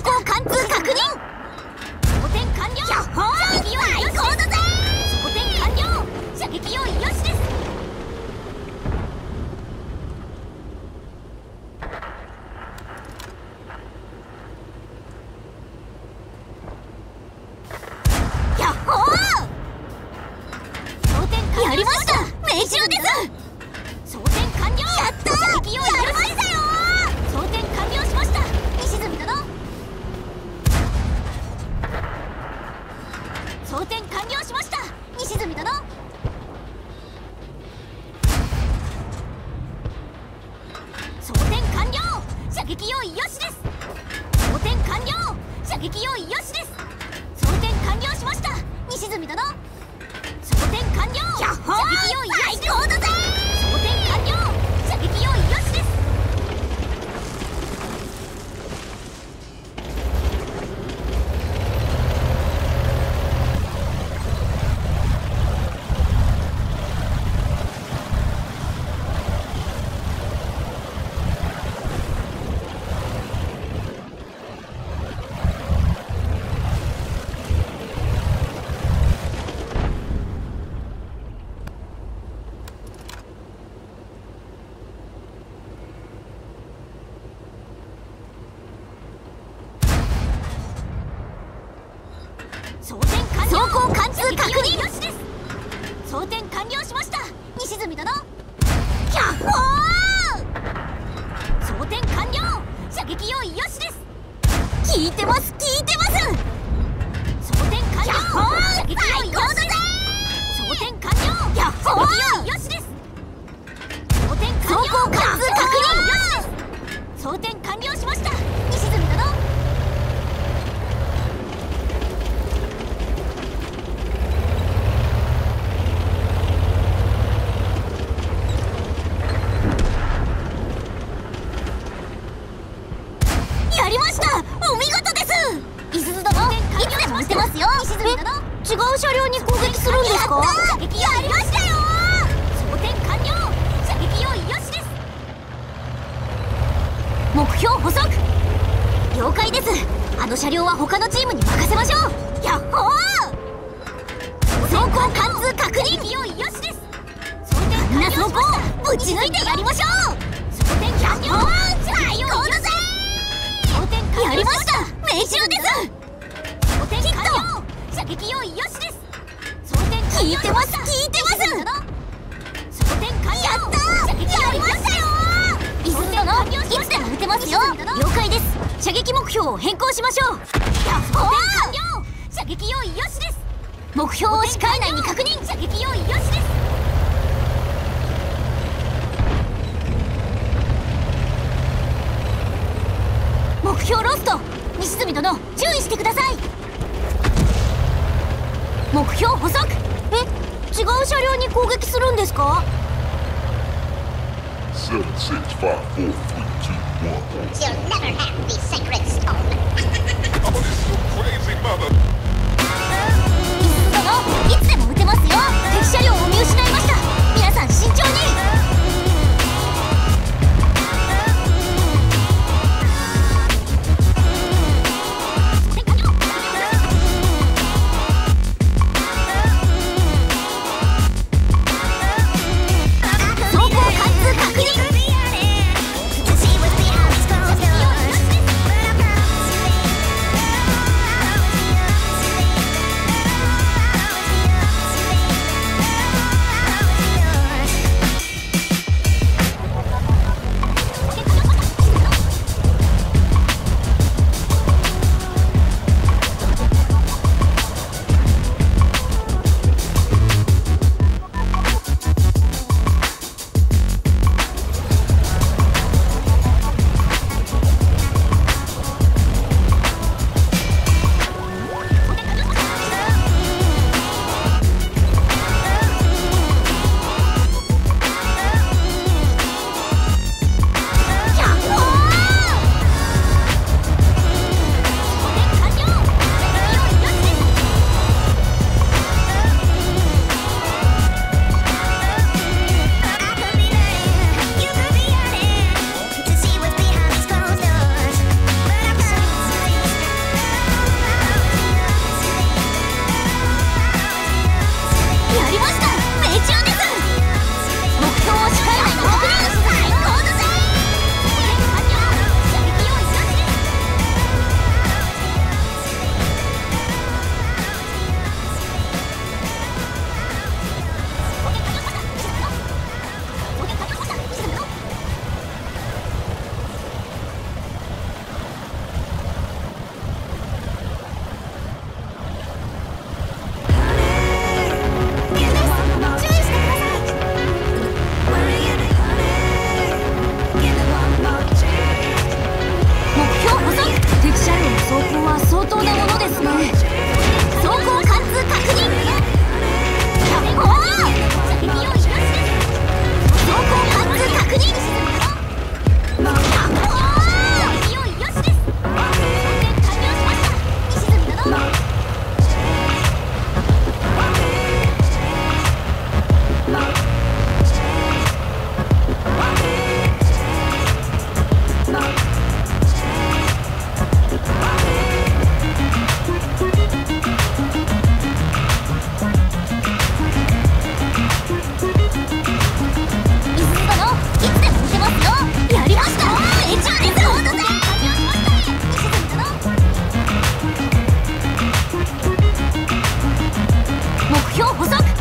行貫通確認。装填完了。やっほー、最高だぜ。装填完了。射撃用意よしです。やっほー、装填完了。やりました。命中です。装填完了。やったー、射撃用意よし。やりましたよー。装填完了しました。西住殿。装填完了しました。西住殿。装填完了。射撃用意よしです。装填完了。射撃用意よしです。装填完了しました。西住殿。装填完了。やっほー、射撃用意よしです。最高だぜ。装填完了。射撃用意よしです。装甲貫通確認よしです。装填完了しました。西住殿。やっほー、装填完了。射撃用意よしです。聞いてます聞いてます。装填完了。やっほー、射撃用意よしです。装填完了。やっほー、射撃用意よしです。装填完了。装甲貫通確認よしです。装填完了しました。西住殿。やりました。お見事です。いすず殿、いつでも撃てますよ。西住殿。違う車両に攻撃するんですか？射撃やりましたよ。装填完了。射撃用意よしです。目標捕捉。了解です。あの車両は他のチームに任せましょう。やっほー、装甲貫通確認。射撃用意よしです。装填完了しました。みんな装甲ぶち抜いてやりましょう。装填完了。最高だぜ。やりました。命中です。装填完了。射撃用意よしです。装填完了。聞いてます聞いてます。装填完了。やったー、射撃やりましたよー。いすず殿、いつでも撃てますよ。了解です。射撃目標を変更しましょう。やっほー、完了。射撃用意よしです。目標を視界内に確認。射撃用意よしです。目標ロスト。西住殿、注意してください。目標捕捉。違う車両に攻撃するんですか ？7, 6, 5, 4, 3, 2, 1. You'll never have the sacred stone. Oh, this is crazy mother. いすず殿、いつでも撃てますよ。敵車両を見失いました。皆さん慎重に。装目標捕捉。